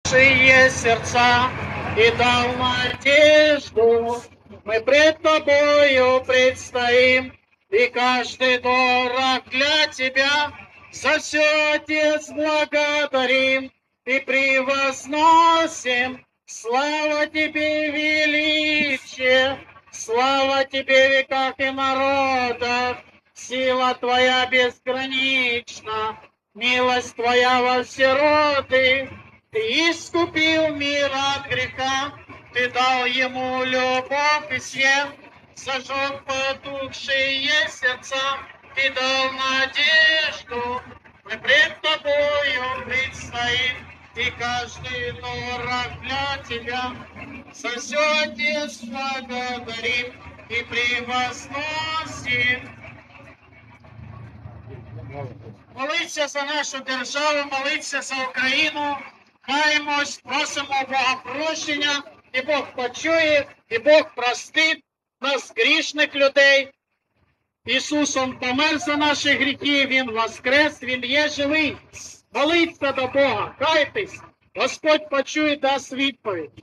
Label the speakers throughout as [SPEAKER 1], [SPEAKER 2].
[SPEAKER 1] Наши сердца и дал надежду, мы пред Тобою предстоим, и каждый дорог для Тебя, за все, Отец, благодарим и превозносим. Слава Тебе, величие, слава Тебе, веках и народах, сила Твоя безгранична, милость Твоя во все роды. Ты искупил мир от греха, Ты дал ему любовь и свет, зажег потухшие сердца, Ты дал надежду, мы пред Тобою предстоим, и каждый дорог для Тебя. За все, Отец, благодарим и превозносим. Молиться за нашу державу, молиться за Україну. Каємось, просимо Бога прощення, і Бог почує, і Бог простить нас, грішних людей. Ісус, Он помер за наші гріхи, Він воскрес, Він є живий. Моліться до Бога, кайтесь, Господь почує, дасть відповідь.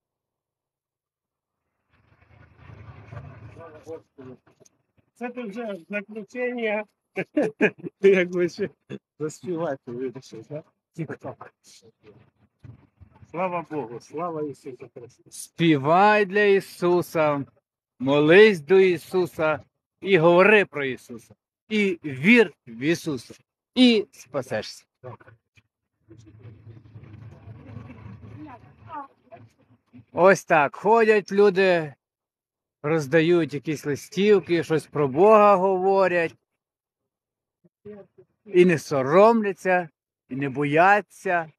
[SPEAKER 2] Це вже заключення. Якби ще заспівати вирішив, так? Тік-ток. Слава Богу, слава Ісусу Христу.
[SPEAKER 3] Співай для Ісуса, молись до Ісуса і говори про Ісуса. І вір в Ісуса. І спасешся. Ось так. Ходять люди, роздають якісь листівки, щось про Бога говорять. І не соромляться, і не бояться.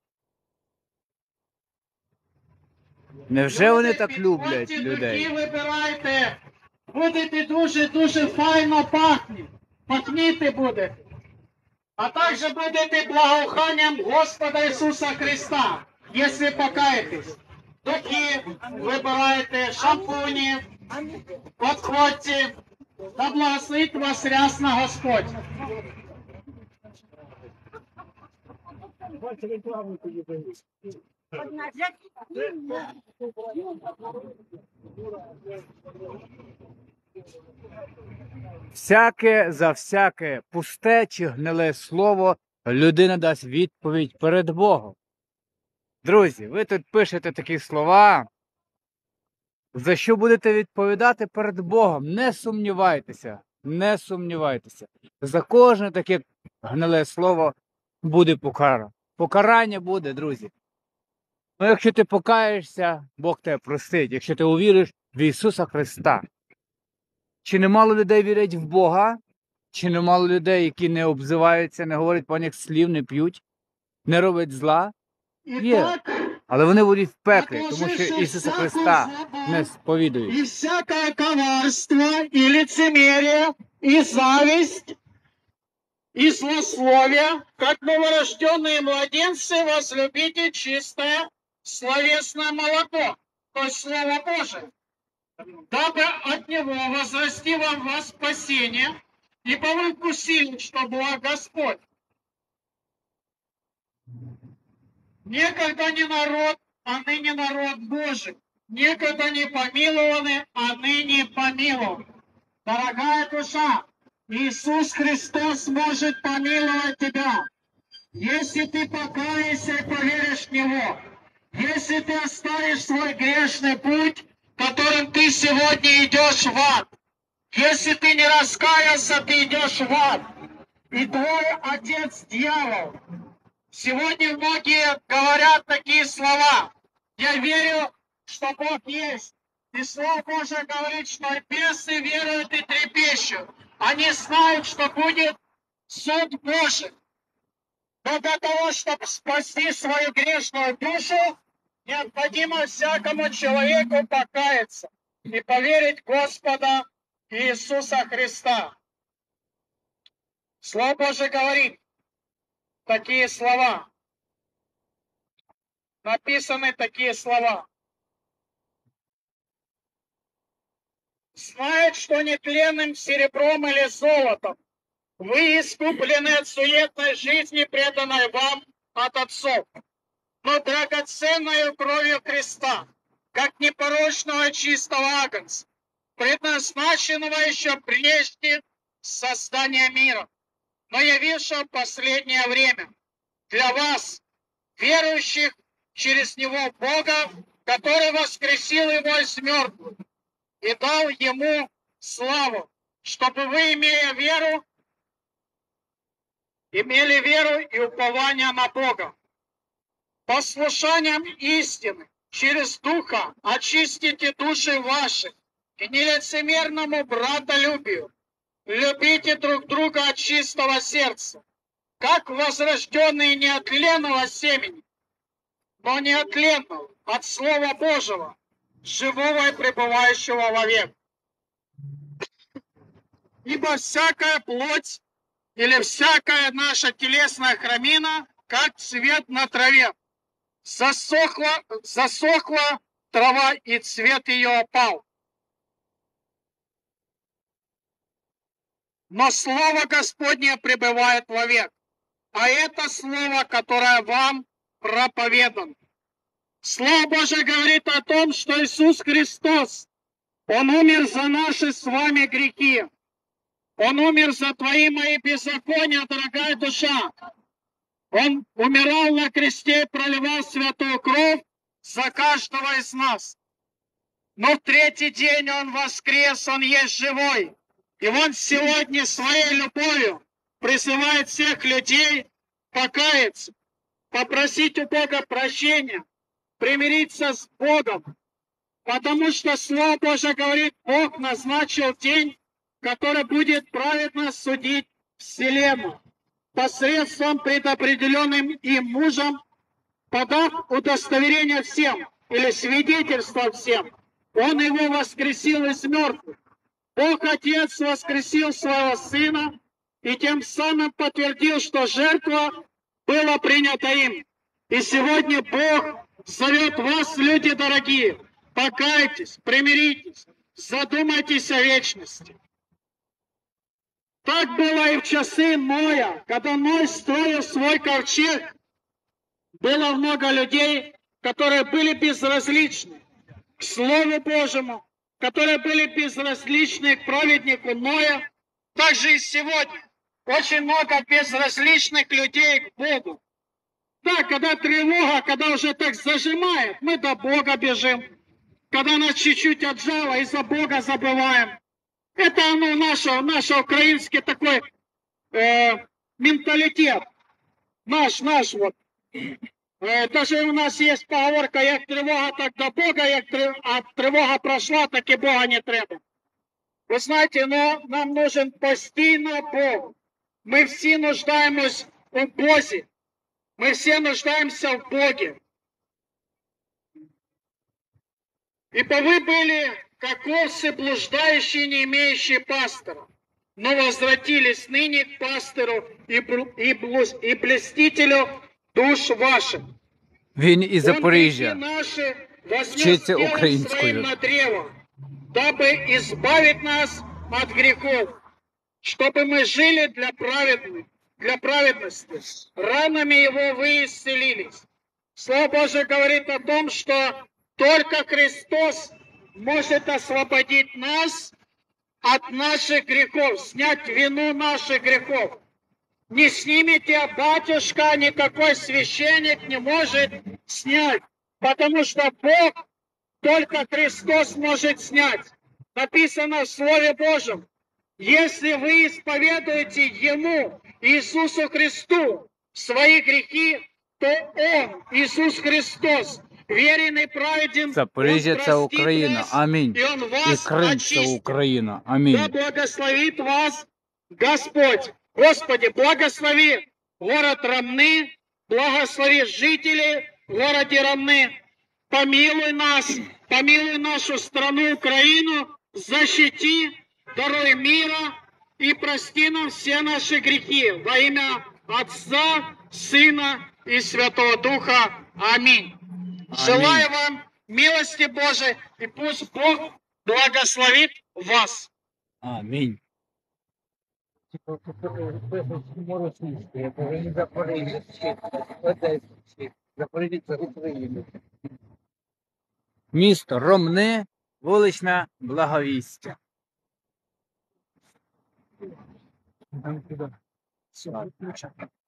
[SPEAKER 3] Невже вони так люблять людей?
[SPEAKER 1] Вибирайте, будете дуже файно пахніти будете. А також будете благоуханням Господа Ісуса Христа, якщо покаєтесь. Духи вибирайте, шампуні, подходьте, да благословить вас рясно Господь.
[SPEAKER 2] Бачите, рекламу тоді дають.
[SPEAKER 3] Всяке за всяке пусте чи гниле слово людина дасть відповідь перед Богом. Друзі, ви тут пишете такі слова, за що будете відповідати перед Богом. Не сумнівайтеся, не сумнівайтеся. За кожне таке гниле слово буде покарано. Покарання буде, друзі. Ну, якщо ти покаєшся, Бог тебе простить, якщо ти увіриш в Ісуса Христа. Чи немало людей вірять в Бога? Чи немало людей, які не обзиваються, не говорять поганих слів, не п'ють, не роблять зла? Є. Але вони будуть в пеклі, тому що Ісуса Христа не сповідують.
[SPEAKER 1] И всякое коварство, и лицемерие, и зависть, и злословие, как новорожденные младенцы, возлюбите чистое словесное молоко, то есть Слово Божие, дабы от него возрасти вам во спасение, ибо вы вкусили, что благ Господь. Некогда не народ, а ныне народ Божий. Некогда не помилованы, а ныне помилован. Дорогая душа, Иисус Христос может помиловать тебя. Если ты покаешься и поверишь в Него, если ты оставишь свой грешный путь, которым ты сегодня идешь в ад, если ты не раскаялся, ты идешь в ад. И твой отец дьявол. Сегодня многие говорят такие слова. Я верю, что Бог есть. И Слово Божие говорит, что бесы веруют и трепещут. Они знают, что будет суд Божий. Но для того, чтобы спасти свою грешную душу, необходимо всякому человеку покаяться и поверить в Господа Иисуса Христа. Слово Божие говорит такие слова. Написаны такие слова. Знает, что нетленным серебром или золотом вы искуплены от суетной жизни, преданной вам от отцов, но драгоценную кровью креста, как непорочного и чистого агнца, предназначенного еще прежде создания мира, но явившего в последнее время для вас, верующих через Него Бога, который воскресил Его из мертвых и дал Ему славу, чтобы вы, имели веру и упование на Бога. Послушанием истины через Духа очистите души ваши и нелицемерному братолюбию. Любите друг друга от чистого сердца, как возрожденные не от тленного семени, но не от тленного, от Слова Божьего, живого и пребывающего вовек. Ибо всякая плоть или всякая наша телесная храмина, как цвет на траве, засохла трава, и цвет ее опал. Но Слово Господне пребывает вовек, а это Слово, которое вам проповедано. Слово Божие говорит о том, что Иисус Христос, Он умер за наши с вами грехи. Он умер за твои и мои беззакония, дорогая душа. Он умирал на кресте и проливал святую кровь за каждого из нас. Но в третий день Он воскрес, Он есть живой. И Он сегодня своей любовью призывает всех людей покаяться, попросить у Бога прощения, примириться с Богом. Потому что Слово Божие говорит, Бог назначил день, который будет праведно судить вселенную посредством предопределенным им мужем, подав удостоверение всем или свидетельство всем. Он его воскресил из мертвых. Бог Отец воскресил своего Сына и тем самым подтвердил, что жертва была принята им. И сегодня Бог зовет вас, люди дорогие, покайтесь, примиритесь, задумайтесь о вечности. Так было и в часы Ноя, когда Ной строил свой ковчег. Было много людей, которые были безразличны к Слову Божьему, которые были безразличны к праведнику Ноя. Также и сегодня очень много безразличных людей к Богу. Да, когда тревога, когда уже так зажимает, мы до Бога бежим. Когда нас чуть-чуть отжало, и за Бога забываем. Это наш украинский такой менталитет. Наш вот. Даже у нас есть поговорка, як тривога, так до Бога, а тривога прошла, так и Бога не треба. Вы знаете, но нам нужен постійно Бог. Мы все нуждаемся в Боге. Мы все нуждаемся в Боге. Ибо вы были как овцы, блуждающие, не имеющие пастора, но возвратились ныне к пастыру и блюстителю душ ваших.
[SPEAKER 3] Він із Запоріжжя.
[SPEAKER 1] Наши
[SPEAKER 3] Вчиться українською.
[SPEAKER 1] на древо, дабы избавить нас от грехов, чтобы мы жили для праведности. Ранами Его вы исцелились. Слово Божие говорит о том, что только Христос может освободить нас от наших грехов, снять вину наших грехов. Не снимите, батюшка, никакой священник не может снять, потому что Бог, только Христос может снять. Написано в Слове Божьем, если вы исповедуете Ему, Иисусу Христу, свои грехи, то Он, Иисус Христос, верен и праведен,
[SPEAKER 3] Запоріжжя – це Україна. Амінь.
[SPEAKER 1] и Он
[SPEAKER 3] І
[SPEAKER 1] вас
[SPEAKER 3] Крим – це
[SPEAKER 1] очистит.
[SPEAKER 3] Україна.
[SPEAKER 1] Да
[SPEAKER 3] Амінь.
[SPEAKER 1] благословит вас Господь. Господи, благослови город Ромны, благослови жителей в городе Ромны. Помилуй нас, помилуй нашу страну Украину, защити, даруй мира и прости нам все наши грехи. Во имя Отца, Сына и Святого Духа. Аминь. Желаю вам милости Божией, и пусть Бог благословит вас.
[SPEAKER 3] Амінь.
[SPEAKER 2] Заповідь України.
[SPEAKER 3] Місто Ромни, вулична Благовістя.
[SPEAKER 2] Там туди. Все, включай.